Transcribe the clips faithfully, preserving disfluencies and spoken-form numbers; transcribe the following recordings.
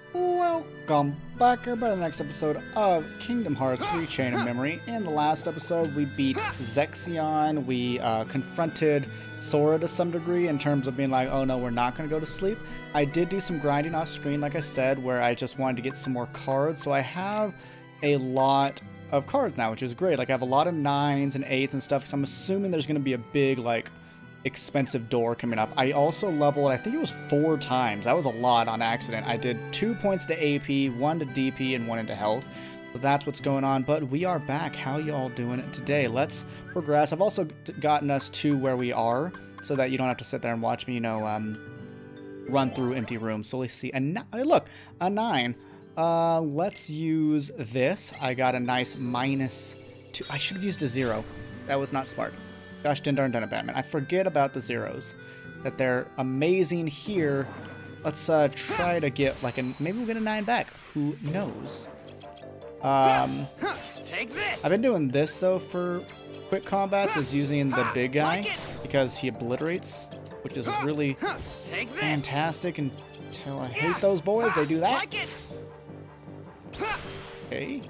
Welcome back, everybody, to the next episode of Kingdom Hearts Rechain of Memory. In the last episode, we beat Zexion. We uh, confronted Sora to some degree in terms of being like, oh no, we're not going to go to sleep. I did do some grinding off screen, like I said, where I just wanted to get some more cards. So I have a lot of cards now, which is great. Like, I have a lot of nines and eights and stuff, because I'm assuming there's going to be a big, like, expensive door coming up. I also leveled, I think it was four times. That was a lot on accident. I did two points to A P, one to D P, and one into health. So that's what's going on. But we are back. How y'all doing it today? Let's progress. I've also gotten us to where we are so that you don't have to sit there and watch me, you know, um, run through empty rooms. So let's see. And look, a nine. Uh, let's use this. I got a nice minus two. I should have used a zero. That was not smart. Gosh darn darn it, Batman. I forget about the zeros. That they're amazing here. Let's uh, try to get like a... Maybe we'll get a nine back. Who knows? Um, Take this. I've been doing this, though, for quick combats, is using the big guy. Because he obliterates, which is really Take this. fantastic until I hate those boys. They do that. Okay.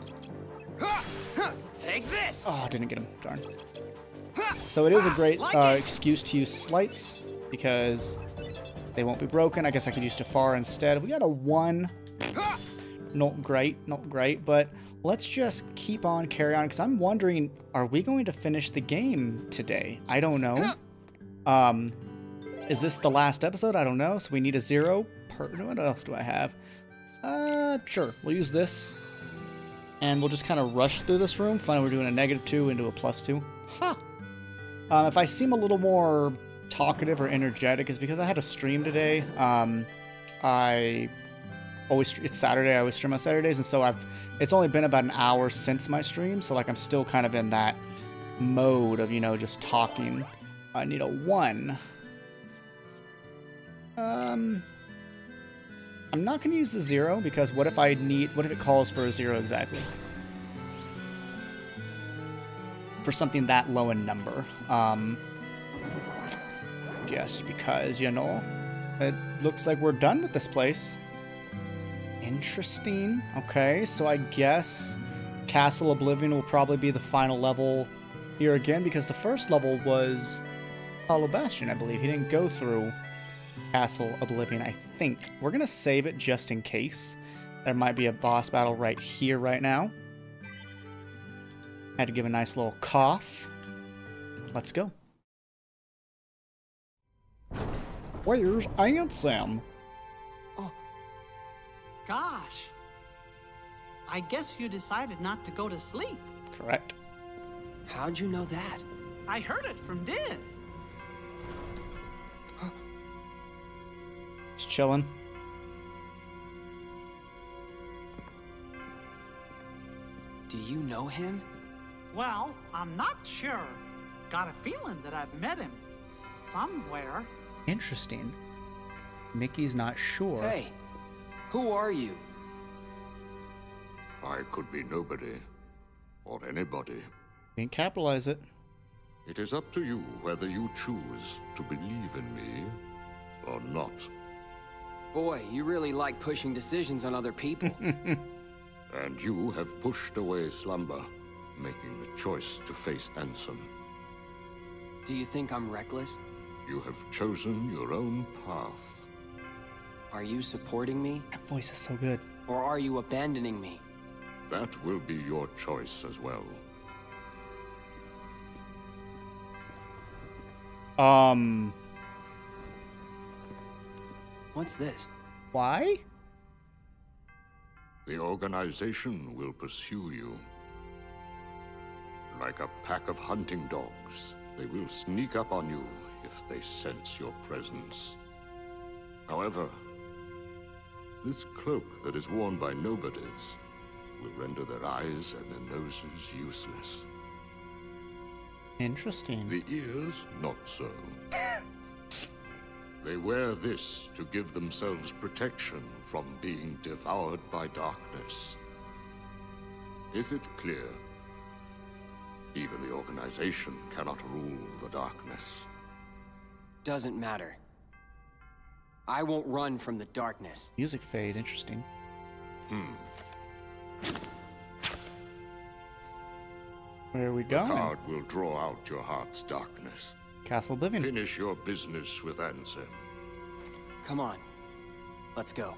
Take this. Oh, didn't get him. Darn. So it is a great uh, excuse to use slights because they won't be broken. I guess I could use Jafar instead. We got a one. Not great, not great, but let's just keep on carry on because I'm wondering, are we going to finish the game today? I don't know. Um, is this the last episode? I don't know. So we need a zero. Per what else do I have? Uh, sure. We'll use this. And we'll just kind of rush through this room. Fine, we're doing a negative two into a plus two. Ha! Huh. Um, if I seem a little more talkative or energetic, it's because I had a stream today. Um, I always, it's Saturday, I always stream on Saturdays, and so I've, it's only been about an hour since my stream, so like I'm still kind of in that mode of, you know, just talking. I need a one. Um, I'm not going to use the zero, because what if I need, what if it calls for a zero exactly? For something that low in number. Um, just because, you know, it looks like we're done with this place. Interesting. Okay, so I guess Castle Oblivion will probably be the final level here again, because the first level was Hollow Bastion, I believe. He didn't go through Castle Oblivion, I think. We're going to save it just in case. There might be a boss battle right here, right now. Had to give a nice little cough. Let's go. Where's Ansem? Oh, gosh. I guess you decided not to go to sleep. Correct. How'd you know that? I heard it from Diz. Just chilling. Do you know him? Well, I'm not sure. Got a feeling that I've met him somewhere. Interesting. Mickey's not sure. Hey, who are you? I could be nobody, or anybody. Didn't capitalize it. It is up to you whether you choose to believe in me or not. Boy, you really like pushing decisions on other people. And you have pushed away slumber, making the choice to face Ansem. Do you think I'm reckless? You have chosen your own path. Are you supporting me? That voice is so good. Or are you abandoning me? That will be your choice as well. Um... What's this? Why? The organization will pursue you. Like a pack of hunting dogs, they will sneak up on you if they sense your presence. However, this cloak that is worn by nobodies will render their eyes and their noses useless. Interesting. The ears, not so. They wear this to give themselves protection from being devoured by darkness. Is it clear? Even the organization cannot rule the darkness. Doesn't matter. I won't run from the darkness. Music fade, interesting. Where are we The going? card will draw out your heart's darkness. Castle Oblivion. Finish your business with Ansem. Come on. Let's go.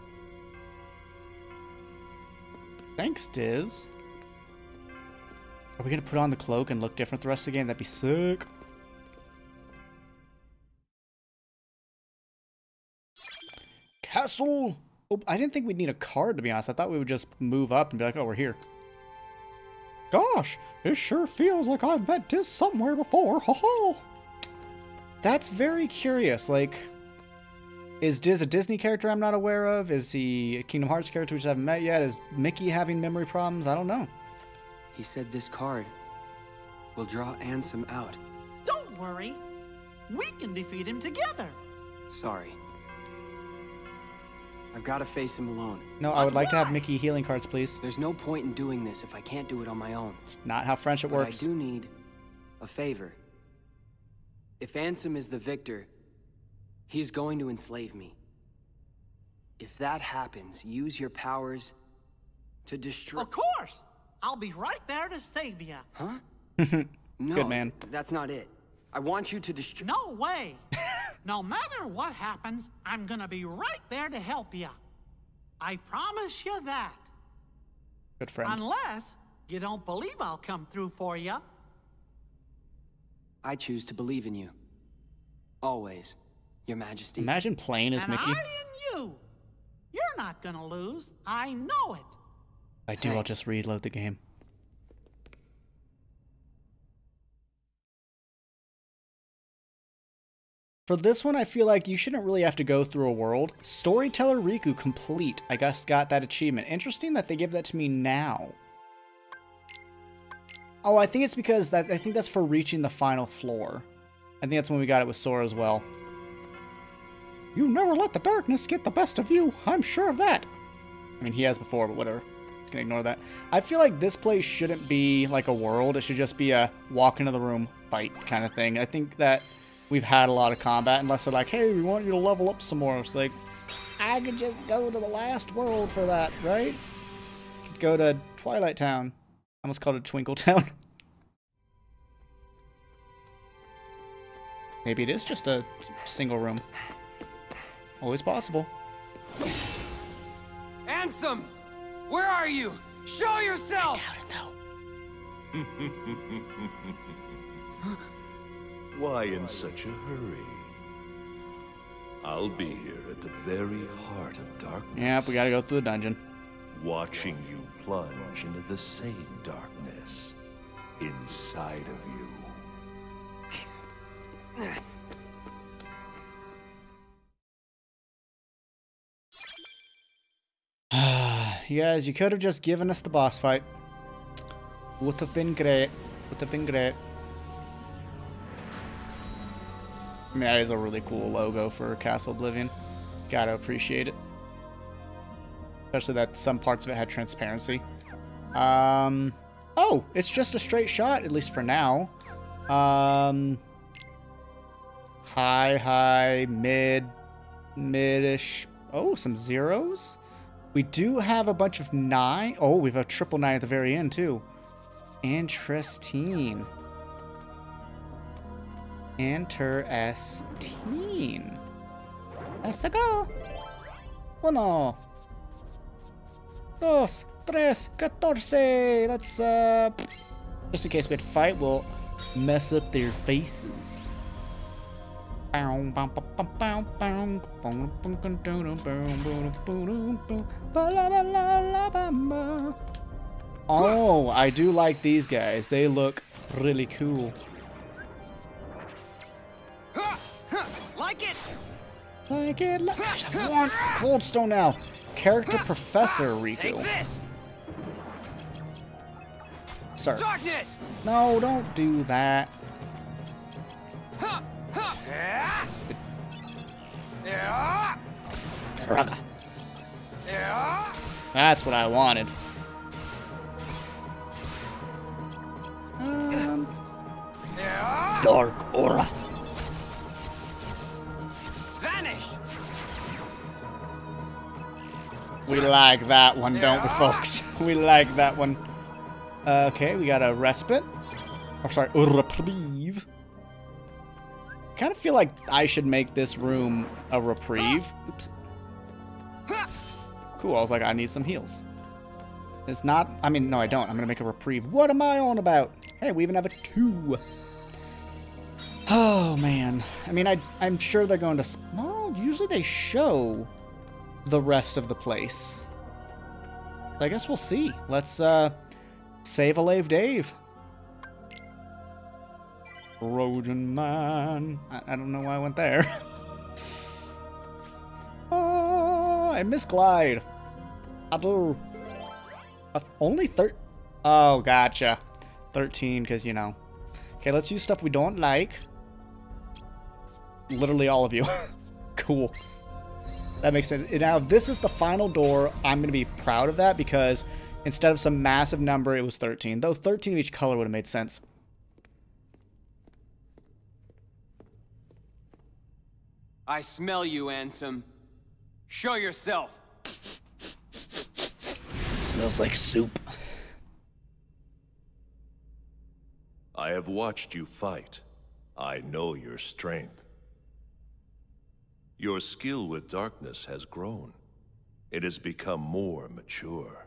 Thanks, Diz. Are we gonna put on the cloak and look different the rest of the game? That'd be sick. Castle. Oh, I didn't think we'd need a card, to be honest. I thought we would just move up and be like, oh, we're here. Gosh, it sure feels like I've met Diz somewhere before. Ha ha. That's very curious. Like, is Diz a Disney character I'm not aware of? Is he a Kingdom Hearts character which I haven't met yet? Is Mickey having memory problems? I don't know. He said this card will draw Ansem out. Don't worry. We can defeat him together. Sorry. I've got to face him alone. No, I would like to have why? Mickey healing cards, please. There's no point in doing this if I can't do it on my own. It's not how friendship But works. I do need a favor. If Ansem is the victor, he's going to enslave me. If that happens, use your powers to destroy... Of course. I'll be right there to save you. Huh? No, Good man. That's not it. I want you to destroy... No way. No matter what happens, I'm gonna be right there to help you. I promise you that. Good friend. Unless you don't believe I'll come through for you. I choose to believe in you. Always, Your Majesty. Imagine playing as And Mickey. I in you. You're not gonna lose. I know it. I do, I'll Thanks. just reload the game. For this one, I feel like you shouldn't really have to go through a world. Storyteller Riku complete. I guess got that achievement. Interesting that they give that to me now. Oh, I think it's because that I think that's for reaching the final floor. I think that's when we got it with Sora as well. You never let the darkness get the best of you. I'm sure of that. I mean, he has before, but whatever. Can ignore that. I feel like this place shouldn't be like a world. It should just be a walk into the room, fight kind of thing. I think that we've had a lot of combat, unless they're like, hey, we want you to level up some more. It's like, I could just go to the last world for that, right? Could go to Twilight Town. I almost called it Twinkle Town. Maybe it is just a single room. Always possible. Ansem! Where are you? Show yourself! I doubt it, though. Why in such a hurry? I'll be here at the very heart of darkness. Yep, we gotta go through the dungeon. Watching you plunge into the same darkness inside of you. You guys, you could have just given us the boss fight. Would have been great. Would have been great. I mean, that is a really cool logo for Castle Oblivion. Gotta appreciate it. Especially that some parts of it had transparency. Um, oh, it's just a straight shot, at least for now. Um, high, high, mid, mid-ish. Oh, some zeros. We do have a bunch of nine. Oh, we have a triple nine at the very end, too. Interesting. Interesting. Let's go. Uno. Dos. Tres. Catorce. Let's, uh... just in case we had to fight, we'll mess up their faces. Oh, I do like these guys. They look really cool. Like it! Like it. Like I want Cold Stone now. Character Professor Take Riku. this! Sir. Darkness! No, don't do that. Ha! Ha! Yeah! Raga. Yeah! That's what I wanted. Um, Yeah! Dark Aura. Vanish! We like that one, don't we, folks? We like that one. Uh, okay, we got a respite. Or sorry, a reprieve. I kind of feel like I should make this room a reprieve. Oops. Cool, I was like, I need some heals. It's not, I mean, no, I don't. I'm going to make a reprieve. What am I on about? Hey, we even have a two. Oh, man. I mean, I, I'm sure they're going to, well, usually they show the rest of the place. I guess we'll see. Let's, uh, save a Lave Dave. Trojan man. I, I don't know why I went there. Oh, I miss glide. I do. Uh, only thir- Oh, gotcha. thirteen, because, you know. Okay, let's use stuff we don't like. Literally all of you. Cool. That makes sense. Now, if this is the final door, I'm going to be proud of that, because instead of some massive number, it was thirteen. Though thirteen of each color would have made sense. I smell you, Ansem. Show yourself. Smells like soup. I have watched you fight. I know your strength. Your skill with darkness has grown. It has become more mature.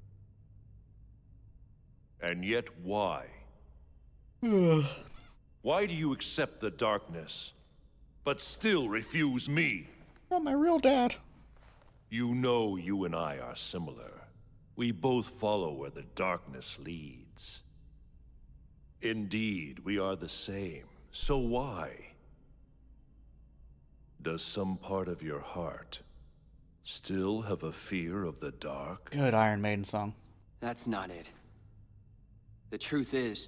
And yet why? Why do you accept the darkness, but still refuse me? Not my real dad. You know you and I are similar. We both follow where the darkness leads. Indeed, we are the same. So why? Does some part of your heart still have a fear of the dark? Good Iron Maiden song. That's not it. The truth is,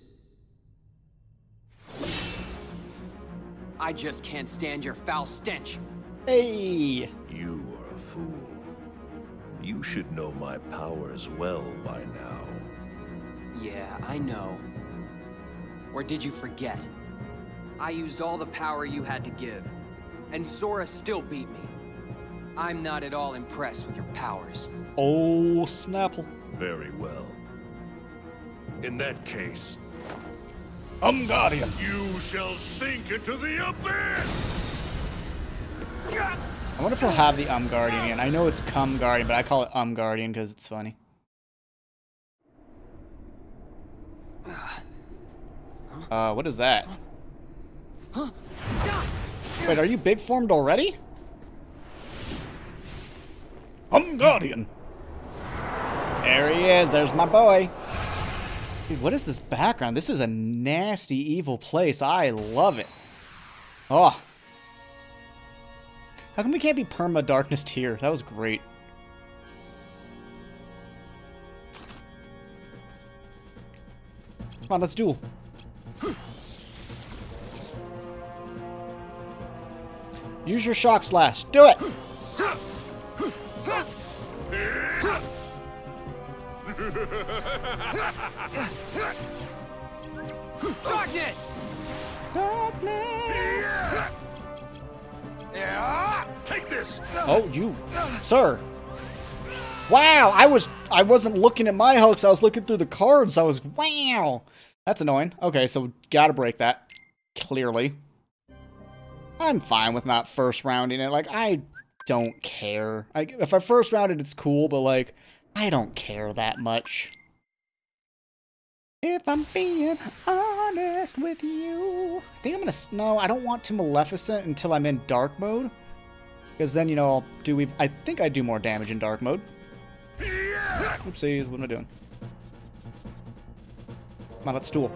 I just can't stand your foul stench. Hey! You are a fool. You should know my powers well by now. Yeah, I know. Or did you forget? I used all the power you had to give, and Sora still beat me. I'm not at all impressed with your powers. Oh, Snapple. Very well. In that case, Umgardian. you shall sink into the abyss! I wonder if he'll have the Umgardian again. I know it's Cum Guardian, but I call it Umgardian because it's funny. Uh, what is that? Wait, are you big formed already? Umgardian. There he is. There's my boy. Dude, what is this background? This is a nasty, evil place. I love it. Oh. How come we can't be perma-darknessed here? That was great. Come on, let's duel. Use your shock slash. Do it! Darkness! Darkness! Take this! Oh, you, sir. Wow, I was, I wasn't looking at my hooks. I was looking through the cards. I was, wow. That's annoying. Okay, so gotta break that. Clearly. I'm fine with not first rounding it. Like, I don't care. Like, if I first rounded, it's cool, but like, I don't care that much. If I'm being honest with you. I think I'm gonna, no, I don't want to Maleficent until I'm in dark mode. Because then, you know, I'll do, I think I do more damage in dark mode. Oopsies, what am I doing? Come on, let's duel.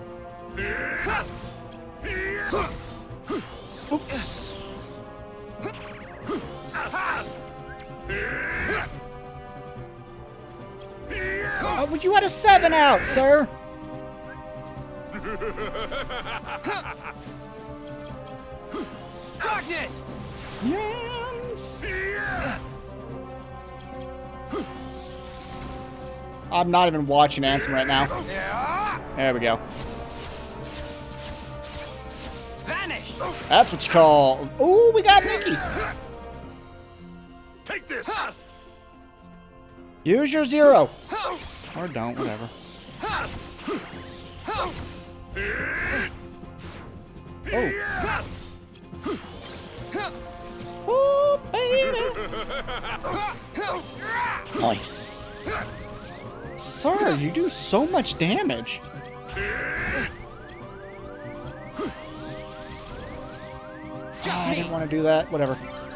Oops. Oh, but you had a seven out, sir. Darkness! Yes. I'm not even watching Ansem right now. There we go. Vanish! That's what you call... Ooh, we got Mickey! Take this! Use your zero. Or don't, whatever. Oh. Oh, baby. Nice. Sir, you do so much damage. Oh, I didn't want to do that. Whatever.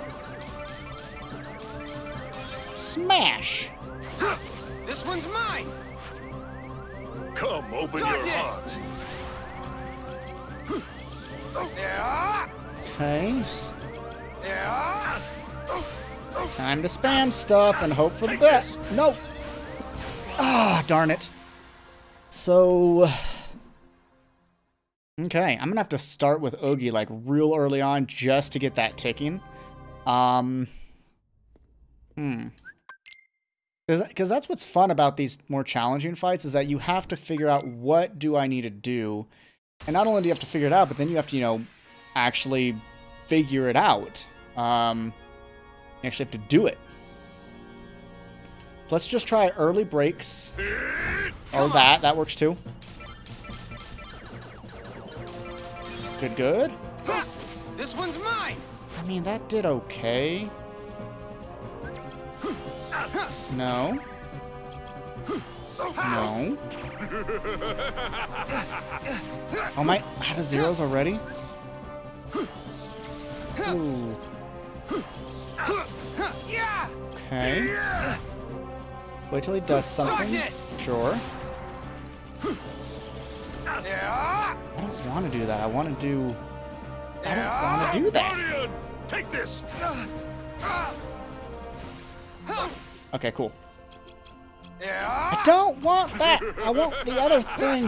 Smash. This one's mine. Come, open your heart. Okay. Time to spam stuff and hope for the best. No. Ah, darn it. So, okay, I'm gonna have to start with Oogie like real early on just to get that ticking. Um, hmm. Because that's what's fun about these more challenging fights is that you have to figure out what do I need to do. And not only do you have to figure it out, but then you have to, you know, actually figure it out. Um, you actually have to do it. Let's just try early breaks. Or that. That works too. Good, good. This one's mine. I mean, that did okay. No. No. Oh my, out of zeros already? Ooh. Okay. Wait till he does something. Sure. I don't want to do that. I want to do... I don't want to do that. Take this. Okay, cool. I don't want that. I want the other thing.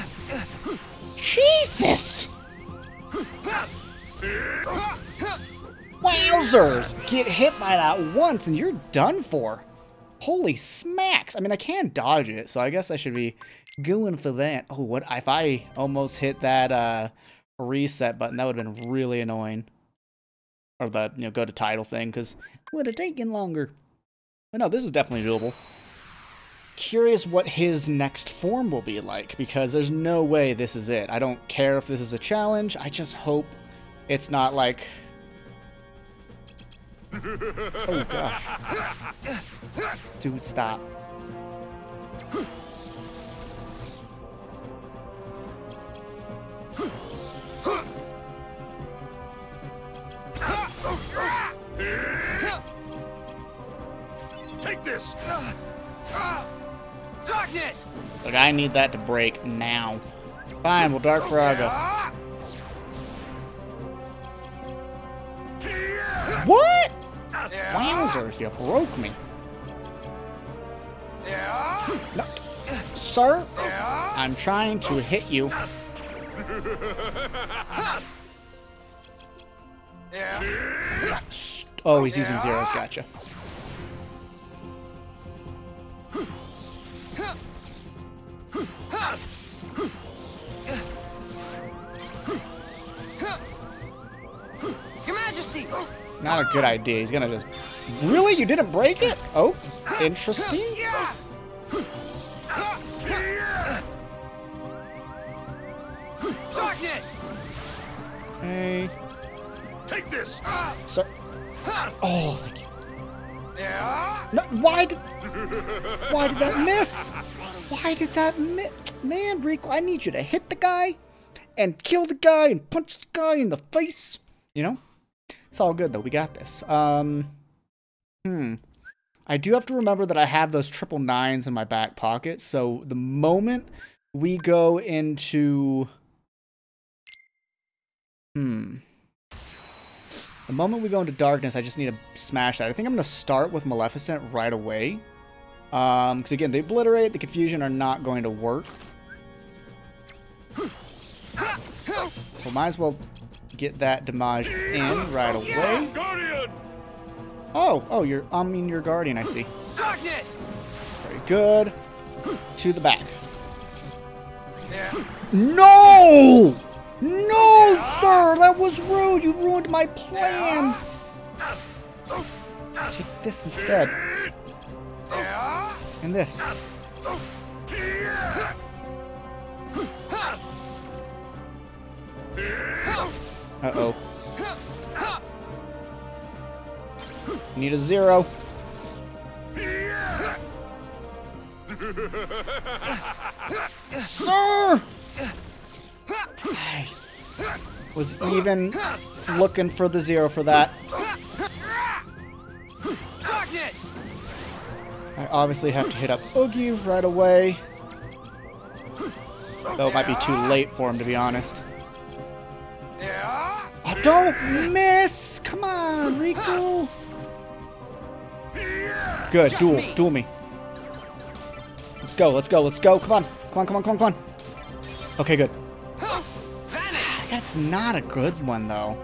Jesus! Wowzers! Get hit by that once and you're done for. Holy smacks. I mean, I can dodge it, so I guess I should be going for that. Oh, what if I almost hit that uh, reset button? That would have been really annoying. Or the, you know, go to title thing, because it would have taken longer. But no, this is definitely doable. Curious what his next form will be like, because there's no way this is it. I don't care if this is a challenge. I just hope it's not like... Oh, gosh. Dude, stop. Take this. Darkness. Look, I need that to break now. Fine, we'll Dark Farago. What? Wowzers, you broke me. No. Sir, I'm trying to hit you. Oh, he's using zeros, gotcha. Your Majesty. Not a good idea. He's gonna just... Really? You didn't break it? Oh, interesting. Darkness. Hey. Take this. Sir. Oh, thank you. No, why did... Why did that miss? Why did that miss? Man, Rico, I need you to hit the guy and kill the guy and punch the guy in the face. You know? It's all good, though. We got this. Um, hmm. I do have to remember that I have those triple nines in my back pocket. So the moment we go into... Hmm. The moment we go into darkness, I just need to smash that. I think I'm going to start with Maleficent right away. Um, because again, the Obliterate, the Confusion are not going to work. So might as well get that damage in right away. Guardian! Oh, oh, you're, I mean, your Guardian, I see. Darkness. Very good. To the back. No! No, sir! That was rude! You ruined my plan! Take this instead. And this. Uh-oh. Need a zero. Sir! I was even looking for the zero for that. I obviously have to hit up Oogie right away. Though it might be too late for him, to be honest. Oh, don't miss! Come on, Riku! Good, duel, duel me. Let's go, let's go, let's go. Come on, come on, come on, come on, come on. Okay, good. That's not a good one, though.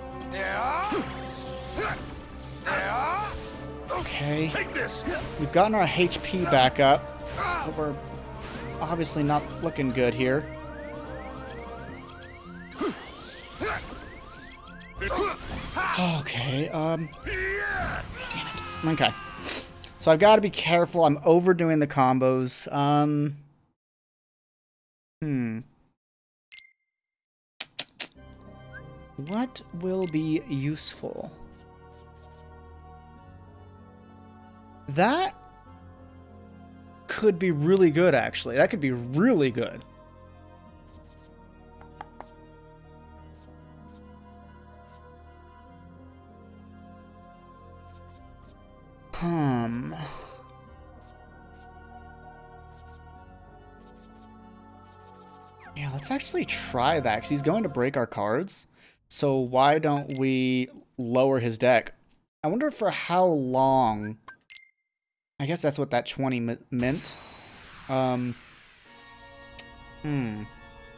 Okay. We've gotten our H P back up, but we're obviously not looking good here. Okay, um... damn it. Okay. So I've got to be careful. I'm overdoing the combos. Um... Hmm. What will be useful? That could be really good, actually. That could be really good. Hmm. Yeah, let's actually try that, because he's going to break our cards. So why don't we lower his deck? I wonder for how long... I guess that's what that twenty meant. Um... Hmm.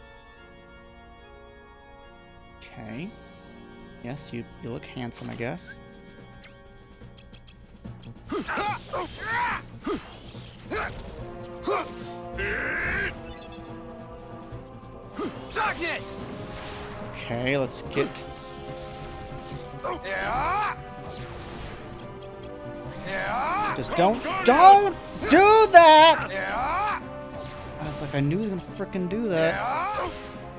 Okay. Yes, you, you look handsome, I guess. Darkness! Okay, let's get... Just don't, don't do that! I was like, I knew he was gonna frickin' do that.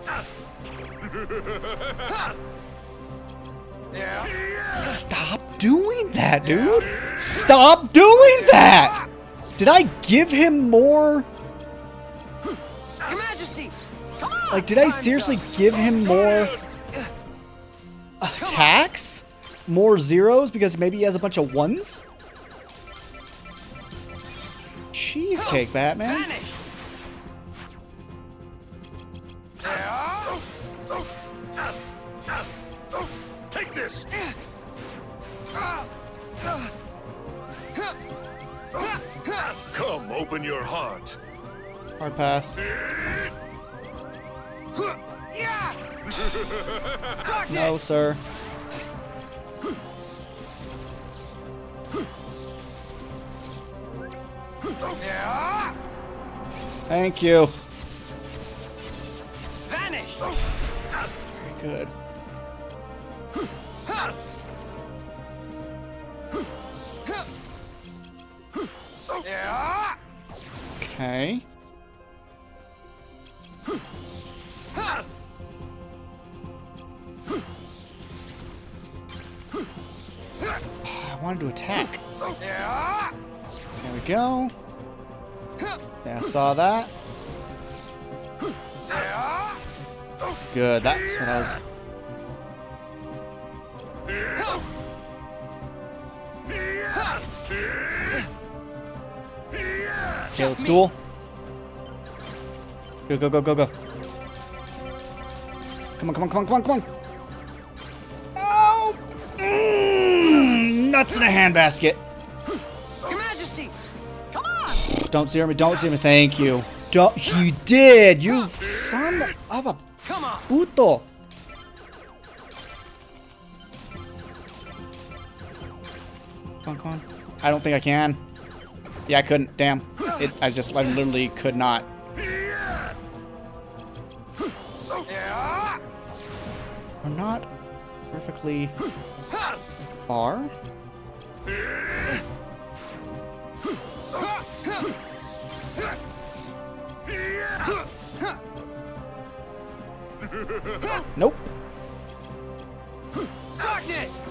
Stop doing that, dude! Stop doing that! Did I give him more? Your Majesty! Come on! Like, did I seriously give him more attacks? More zeros because maybe he has a bunch of ones? Cheesecake, Batman. Take this! Come, open your heart. Hard pass. No, sir. Thank you. Vanish. Very good. Okay. I wanted to attack. There we go. Yeah, I saw that. Good, that's what I was... Okay, let's duel. Go, go, go, go, go. Come on, come on, come on, come on, come on. Oh! Mm, nuts in a handbasket. Your Majesty! Come on! Don't zero me, don't zero me. Thank you. Don't, you did, you son of a Come on! puto. Come on, come on. I don't think I can. Yeah, I couldn't. Damn. It. I just I literally could not. We're not perfectly far. Nope. Darkness!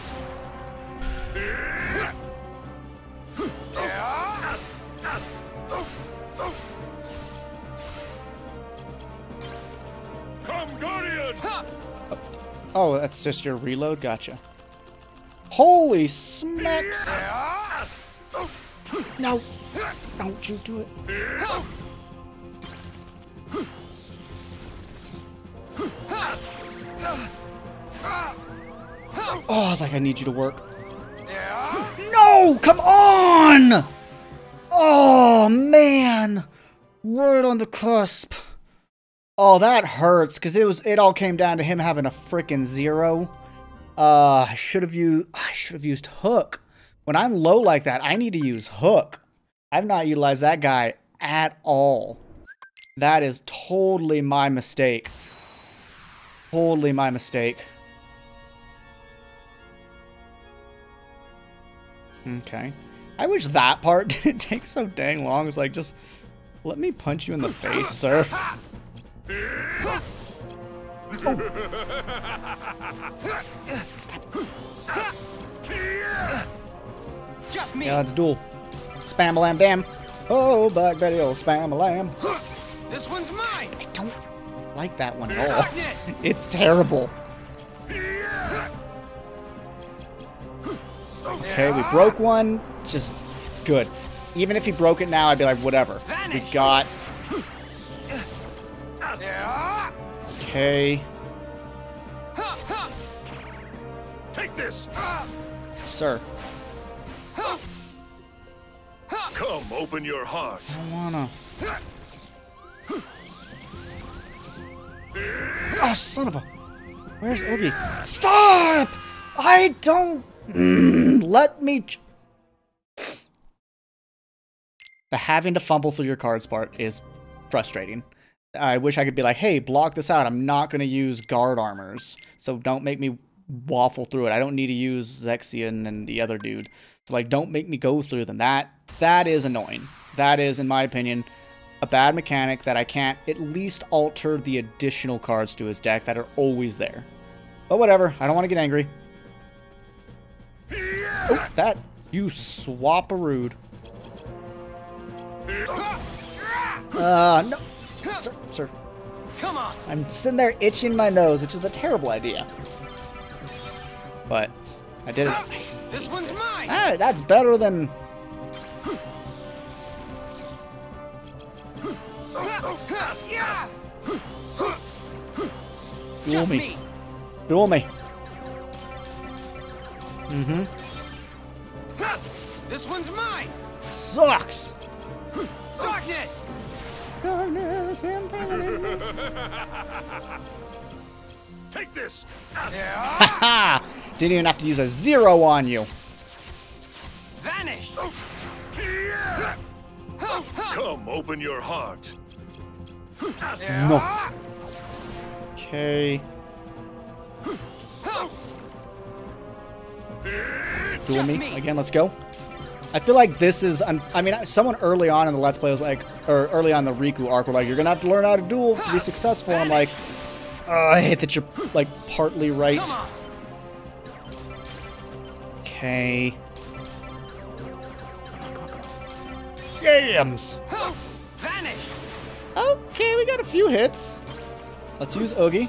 Come, Guardian! Oh, that's just your reload? Gotcha. Holy smacks! No! Don't you do it. Oh, I was like, I need you to work. No! Come on! Oh, man! Right on the cusp. Oh, that hurts, because it was it all came down to him having a freaking zero. Uh, I should have used I should have used hook. When I'm low like that, I need to use hook. I've not utilized that guy at all. That is totally my mistake. Totally my mistake. Okay. I wish that part didn't take so dang long. It's like, just let me punch you in the face, sir. Oh. Stop. Just me. Yeah, let's duel. Spam-a-lam damn. Oh, Black Betty, oh, spam-a-lam. This one's mine. I don't like that one at all. Darkness. It's terrible. Okay, we broke one. Just good. Even if he broke it now, I'd be like, whatever. We got... Okay. Take this! Sir. Come, open your heart. I don't wanna... Oh, son of a... Where's Oogie? Stop! I don't... Mm, let me... Ch the having to fumble through your cards part is frustrating. I wish I could be like, hey, block this out. I'm not going to use guard armors, so don't make me waffle through it. I don't need to use Zexion and the other dude. So, like, don't make me go through them. That That is annoying. That is, in my opinion, a bad mechanic that I can't at least alter the additional cards to his deck that are always there. But whatever. I don't want to get angry. Oh, that... You swap-a-rude. Uh, no. Sir, sir. Come on. I'm sitting there itching my nose, which is a terrible idea. But I did it. This one's mine. Ah, that's better than... Duel me. me. Duel me. Mm-hmm. This one's mine. Sucks. Darkness. Darkness imprisoned. Take this! Haha! Didn't even have to use a zero on you. Vanish. Come, open your heart. No. Okay. Duel me. me again. Let's go. I feel like this is. I mean, someone early on in the Let's Play was like, or early on the Riku arc, were like, "You're gonna have to learn how to duel to be successful." And I'm like, oh, I hate that you're like partly right. Okay. Yams. Vanish. Okay, we got a few hits. Let's use Oogie.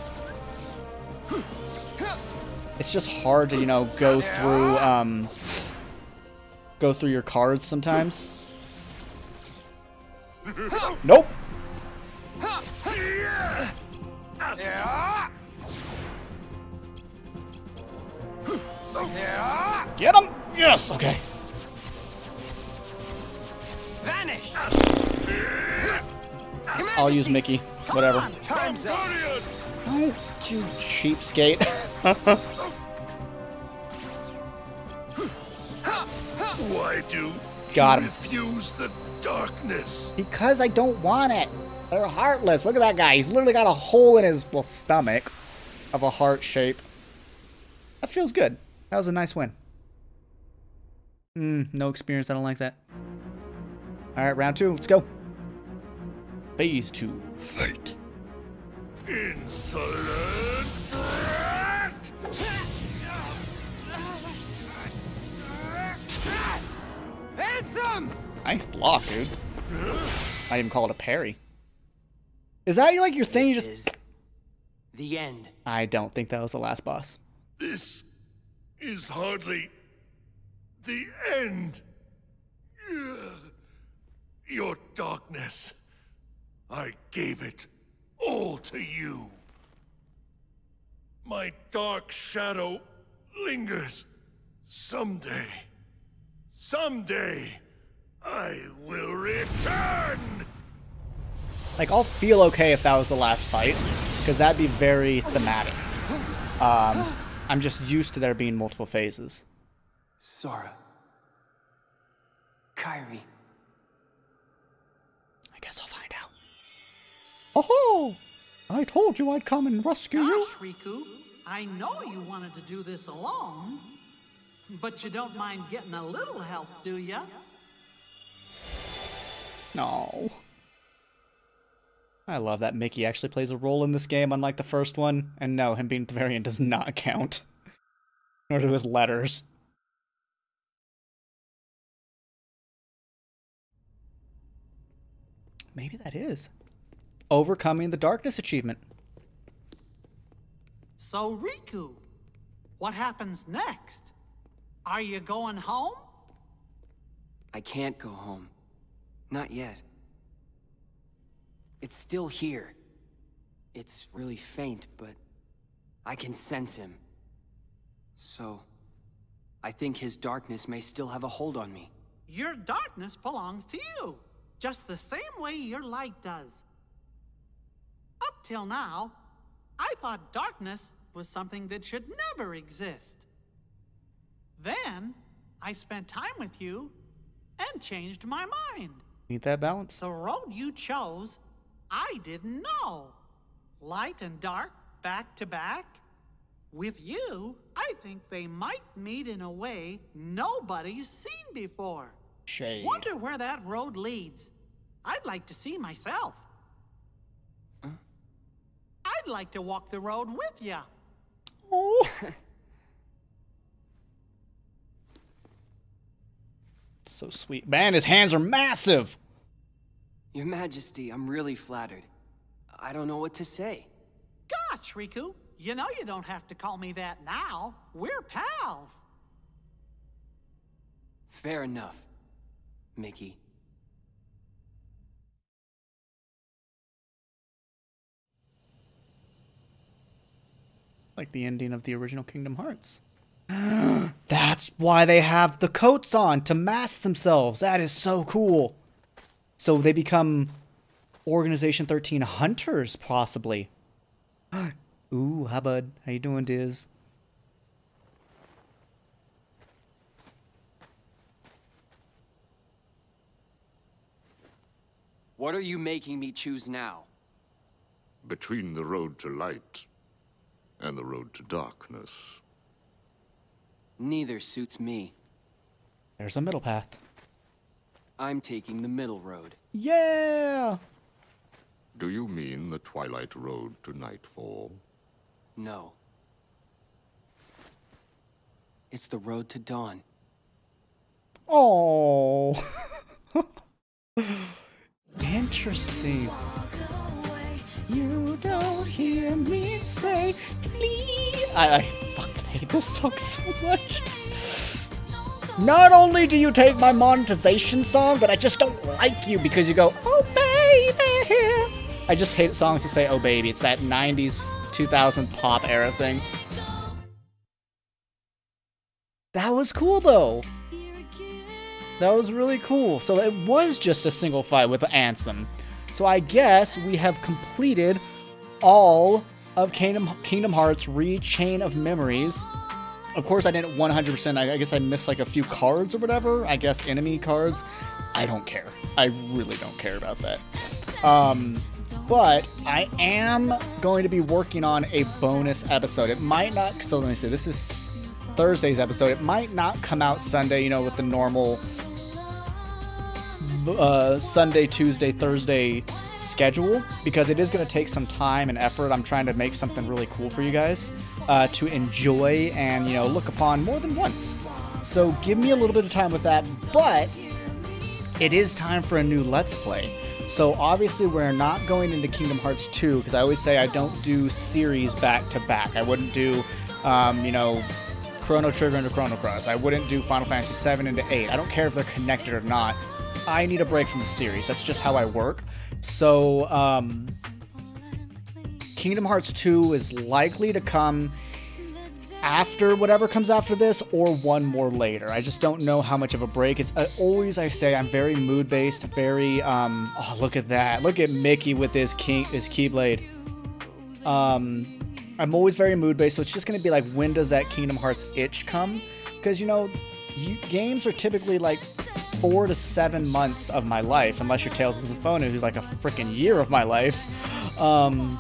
It's just hard to, you know, go through, um, go through your cards sometimes. Nope. Get him! Yes! Okay. Vanish. I'll use Mickey. Whatever. Time's up. Oh, you cheapskate. Why do Got you him. refuse the darkness? Because I don't want it. They're heartless. Look at that guy. He's literally got a hole in his well, stomach of a heart shape. That feels good. That was a nice win. Mm, no experience. I don't like that. All right, round two. Let's go. Phase two. Fight. Insolent brat! Handsome! Nice block, dude. Might even call it a parry. Is that like your thing? You This just is the end. I don't think that was the last boss. This is hardly the end. Your darkness, I gave it all to you. My dark shadow lingers. Someday, someday, I will return! Like, I'll feel okay if that was the last fight, because that'd be very thematic. Um, I'm just used to there being multiple phases. Sora. Kyrie. I guess I'll find out. Oh-ho! I told you I'd come and rescue you. Gosh, Riku, I know you wanted to do this alone, but you don't mind getting a little help, do ya? No. I love that Mickey actually plays a role in this game, unlike the first one. And no, him being at the very end does not count. Nor do his letters. Maybe that is. Overcoming the Darkness achievement. So, Riku, what happens next? Are you going home? I can't go home. Not yet. It's still here. It's really faint, but I can sense him. So, I think his darkness may still have a hold on me. Your darkness belongs to you, just the same way your light does. Up till now, I thought darkness was something that should never exist. Then, I spent time with you and changed my mind. Need that balance? The road you chose, I didn't know. Light and dark, back to back. With you, I think they might meet in a way nobody's seen before. Shade. Wonder where that road leads. I'd like to see myself. Huh? I'd like to walk the road with ya. Oh. So sweet. Man, his hands are massive. Your Majesty, I'm really flattered. I don't know what to say. Gosh, Riku, you know you don't have to call me that now. We're pals. Fair enough, Mickey. Like the ending of the original Kingdom Hearts. That's why they have the coats on, to mask themselves. That is so cool. So they become Organization thirteen hunters, possibly. Ooh, hi bud. How you doing, Diz? What are you making me choose now? Between the road to light and the road to darkness. Neither suits me. There's a middle path. I'm taking the middle road. Yeah! Do you mean the Twilight Road to Nightfall? No. It's the road to dawn. Oh. Interesting. You don't hear me say please. I, I fucking hate this song so much. Not only do you take my monetization song, but I just don't like you because you go, oh baby. I just hate songs that say oh baby. It's that nineties, two thousand pop era thing. That was cool though. That was really cool. So it was just a single fight with Ansem. So I guess we have completed all of Kingdom, Kingdom Hearts Re-Chain of Memories. Of course, I didn't one hundred percent. I, I guess I missed like a few cards or whatever. I guess enemy cards. I don't care. I really don't care about that. Um, but I am going to be working on a bonus episode. It might not. So let me see. This is Thursday's episode. It might not come out Sunday, you know, with the normal uh, Sunday, Tuesday, Thursday schedule, because it is going to take some time and effort. I'm trying to make something really cool for you guys uh, to enjoy and, you know, look upon more than once. So give me a little bit of time with that, but it is time for a new Let's Play. So obviously we're not going into Kingdom Hearts two, because I always say I don't do series back to back. I wouldn't do, um, you know, Chrono Trigger into Chrono Cross. I wouldn't do Final Fantasy seven into eight. I don't care if they're connected or not. I need a break from the series. That's just how I work. So, um, Kingdom Hearts two is likely to come after whatever comes after this, or one more later. I just don't know how much of a break. It's uh, always, I say, I'm very mood-based, very, um, oh, look at that. Look at Mickey with his, key, his Keyblade. Um, I'm always very mood-based, so it's just going to be like, when does that Kingdom Hearts itch come? Because, you know, you, games are typically like four to seven months of my life, unless you're Tales of Symphonia, who's like a freaking year of my life. Um,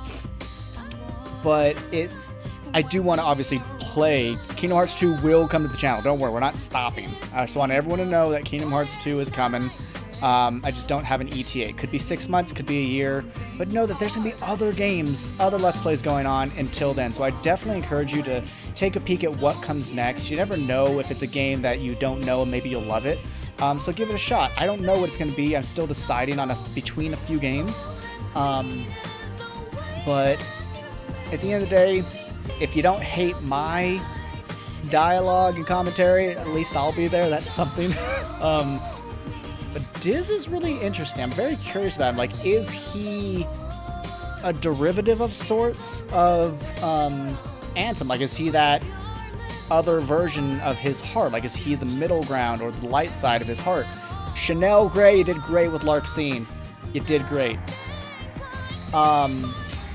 but it, I do want to obviously play. Kingdom Hearts two will come to the channel. Don't worry, we're not stopping. I just want everyone to know that Kingdom Hearts two is coming. Um, I just don't have an E T A. Could be six months, could be a year, but know that there's going to be other games, other Let's Plays going on until then. So I definitely encourage you to take a peek at what comes next. You never know if it's a game that you don't know, and maybe you'll love it. Um, so give it a shot. I don't know what it's going to be. I'm still deciding on a, between a few games. Um, but at the end of the day, if you don't hate my dialogue and commentary, at least I'll be there. That's something. um, but Diz is really interesting. I'm very curious about him. Like, is he a derivative of sorts of um, Ansem? Like, is he that other version of his heart? Like, is he the middle ground or the light side of his heart? Chanel Gray, you did great with Larxene. You did great. Um,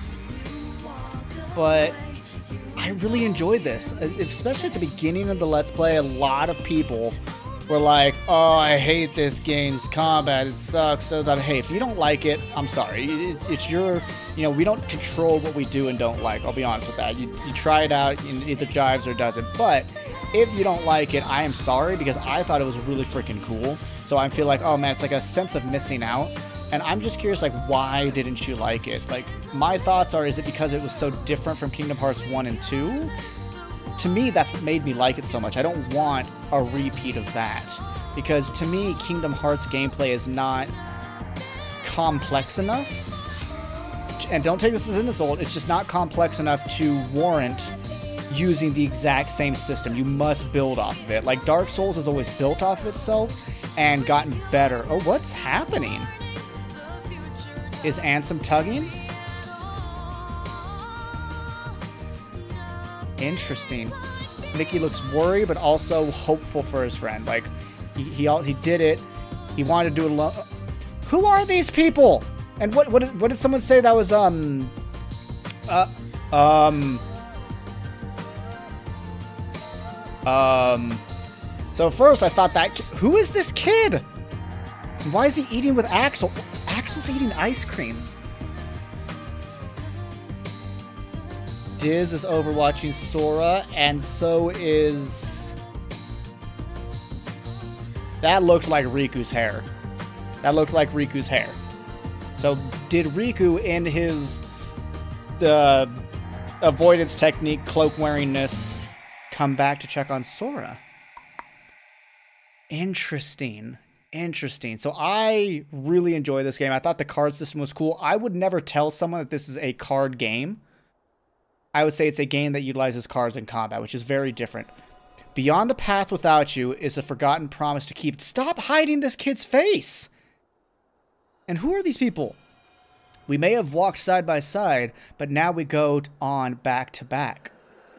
but I really enjoyed this, especially at the beginning of the Let's Play. A lot of people were like, oh, I hate this game's combat, it sucks. So, hey, if you don't like it, I'm sorry. It's your, you know, we don't control what we do and don't like. I'll be honest with that. You, you try it out, and it either jives or doesn't. But if you don't like it, I am sorry, because I thought it was really freaking cool. So I feel like, oh man, it's like a sense of missing out. And I'm just curious, like, why didn't you like it? Like, my thoughts are, is it because it was so different from Kingdom Hearts one and two? To me, that's what made me like it so much. I don't want a repeat of that. Because to me, Kingdom Hearts gameplay is not complex enough. And don't take this as an insult, it's just not complex enough to warrant using the exact same system. You must build off of it. Like, Dark Souls has always built off of itself and gotten better. Oh, what's happening? Is Ansem tugging? Interesting. Mickey looks worried, but also hopeful for his friend. Like, he he, he did it. He wanted to do it alone. Who are these people? And what what did, what did someone say that was um uh um um. So first I thought that ki- who is this kid? And why is he eating with Axel? Axel's eating ice cream. Diz is overwatching Sora, and so is... That looked like Riku's hair. That looked like Riku's hair. So did Riku, in his uh, avoidance technique, cloak wearingness, come back to check on Sora? Interesting. Interesting. So I really enjoy this game. I thought the card system was cool. I would never tell someone that this is a card game. I would say it's a game that utilizes cards in combat, which is very different. Beyond the Path Without You is a forgotten promise to keep. Stop hiding this kid's face! And who are these people? We may have walked side by side, but now we go on back to back.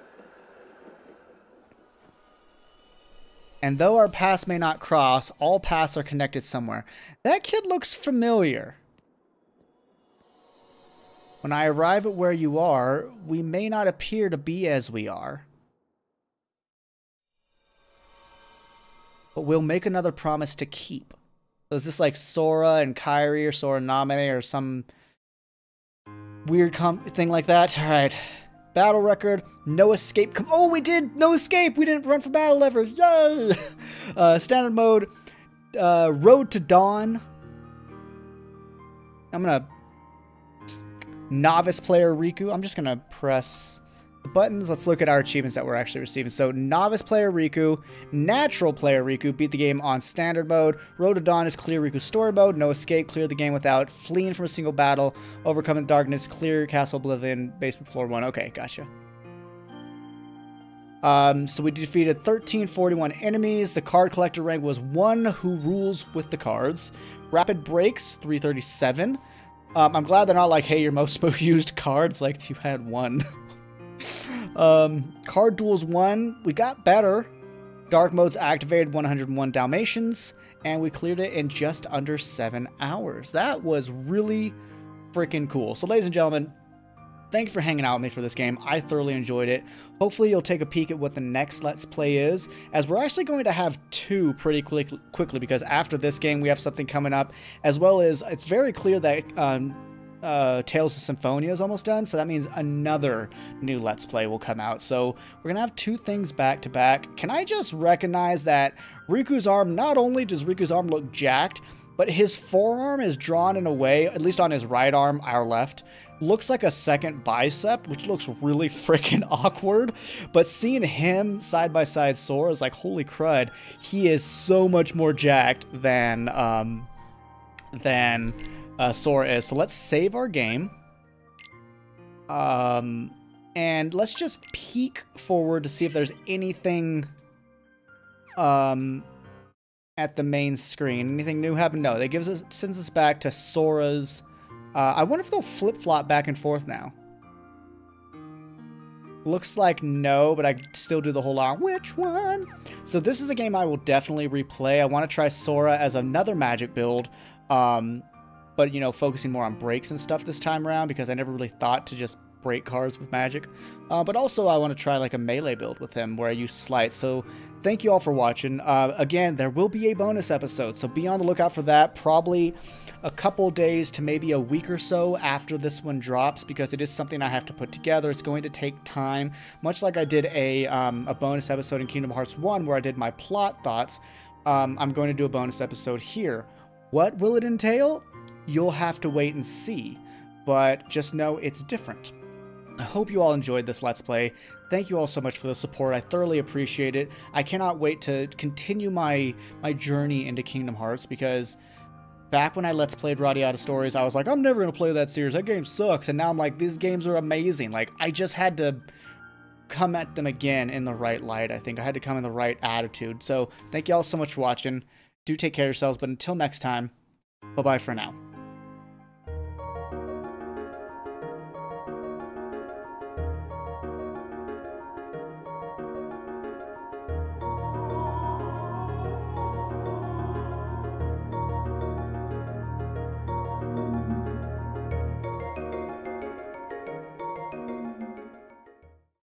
And though our paths may not cross, all paths are connected somewhere. That kid looks familiar. When I arrive at where you are, we may not appear to be as we are. But we'll make another promise to keep. So is this like Sora and Kairi or Sora Namine or some weird com thing like that? Alright. Battle record, no escape. Com oh, we did! No escape! We didn't run for battle ever! Yay! Uh, standard mode, uh, Road to Dawn. I'm gonna Novice player Riku. I'm just going to press the buttons. Let's look at our achievements that we're actually receiving. So Novice player Riku, Natural player Riku, beat the game on Standard mode. Road to Dawn is clear Riku story mode. No escape, clear the game without fleeing from a single battle. Overcoming darkness, clear Castle Oblivion, basement floor one. Okay, gotcha. Um, so we defeated thirteen forty-one enemies. The card collector rank was one who rules with the cards. Rapid breaks, three thirty-seven. Um, I'm glad they're not like, hey, your most used cards, like you had one. um, card duels one. We got better. Dark modes activated, one hundred one Dalmatians, and we cleared it in just under seven hours. That was really freaking cool. So ladies and gentlemen, thank you for hanging out with me for this game. I thoroughly enjoyed it. Hopefully you'll take a peek at what the next Let's Play is, as we're actually going to have two pretty quick, quickly, because after this game we have something coming up, as well as it's very clear that um, uh, Tales of Symphonia is almost done, so that means another new Let's Play will come out. So we're going to have two things back to back. Can I just recognize that Riku's arm, not only does Riku's arm look jacked, but his forearm is drawn in a way, at least on his right arm, our left, looks like a second bicep, which looks really freaking awkward. But seeing him side by side Sora is like, holy crud, he is so much more jacked than um, than uh, Sora is. So let's save our game. Um, and let's just peek forward to see if there's anything um, at the main screen. Anything new happened? No, that gives us sends us back to Sora's. Uh, I wonder if they'll flip-flop back and forth now. Looks like no, but I still do the whole lot. Which one? So this is a game I will definitely replay. I want to try Sora as another magic build, um, but, you know, focusing more on breaks and stuff this time around, because I never really thought to just break cards with magic. Uh, but also I want to try like a melee build with him where I use sleight. So thank you all for watching. Uh, again, there will be a bonus episode, so be on the lookout for that. Probably a couple days to maybe a week or so after this one drops, because it is something I have to put together. It's going to take time, much like I did a, um, a bonus episode in Kingdom Hearts one where I did my plot thoughts. Um, I'm going to do a bonus episode here. What will it entail? You'll have to wait and see, but just know it's different. I hope you all enjoyed this Let's Play. Thank you all so much for the support. I thoroughly appreciate it. I cannot wait to continue my my journey into Kingdom Hearts, because back when I Let's Played Radiata Stories, I was like, I'm never going to play that series. That game sucks. And now I'm like, these games are amazing. Like, I just had to come at them again in the right light, I think. I had to come in the right attitude. So thank you all so much for watching. Do take care of yourselves, but until next time, bye-bye for now.